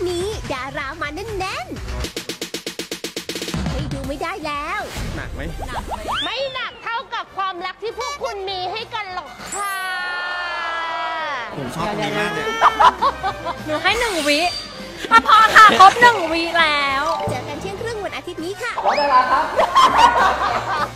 ย์นี้ดารามาแน่นๆให้ดูไม่ได้แล้วหนักไหมไม่หนักเท่ากับความรักที่พวกคุณมีให้กันหรอกค่ะผมชอบตรงนี้มากเลยหนูให้1 วิพอค่ะครบ1 วิแล้วเจอกันเที่ยงครึ่งวันอาทิตย์นี้ค่ะดาราครับ